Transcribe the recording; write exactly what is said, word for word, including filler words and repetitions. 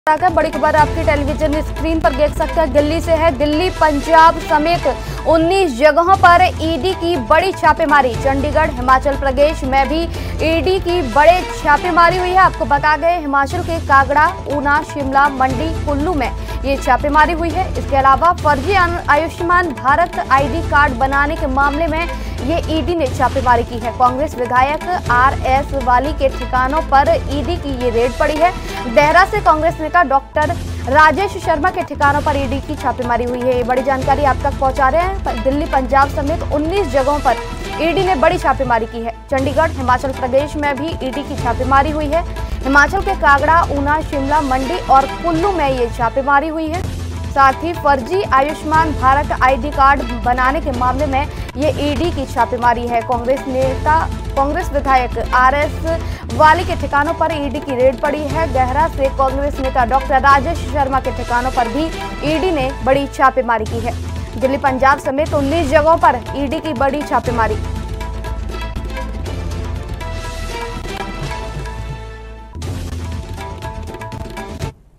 बड़ी खबर आपकी टेलीविजन स्क्रीन पर देख सकते हैं। दिल्ली से है। दिल्ली पंजाब समेत उन्नीस जगहों पर ईडी की बड़ी छापेमारी। चंडीगढ़ हिमाचल प्रदेश में भी ईडी की बड़े छापेमारी हुई है। आपको बता गए हिमाचल के कांगड़ा, ऊना, शिमला, मंडी, कुल्लू में ये छापेमारी हुई है। इसके अलावा फर्जी आयुष्मान भारत आईडी कार्ड बनाने के मामले में ये ईडी ने छापेमारी की है। कांग्रेस विधायक आर एस वाली के ठिकानों पर ईडी की ये रेड पड़ी है। देहरा से कांग्रेस नेता डॉक्टर राजेश शर्मा के ठिकानों पर ईडी की छापेमारी हुई है। ये बड़ी जानकारी आप तक पहुंचा रहे हैं। दिल्ली पंजाब समेत उन्नीस जगहों पर ईडी ने बड़ी छापेमारी की है। चंडीगढ़ हिमाचल प्रदेश में भी ईडी की छापेमारी हुई है। हिमाचल के कांगड़ा, ऊना, शिमला, मंडी और कुल्लू में ये छापेमारी हुई है। साथ ही फर्जी आयुष्मान भारत आईडी कार्ड बनाने के मामले में ये ईडी की छापेमारी है। कांग्रेस नेता कांग्रेस विधायक आर एस वाली के ठिकानों पर ईडी की रेड पड़ी है। गहरा से कांग्रेस नेता डॉक्टर राजेश शर्मा के ठिकानों पर भी ईडी ने बड़ी छापेमारी की है। दिल्ली पंजाब समेत उन्नीस जगहों पर ईडी की बड़ी छापेमारी।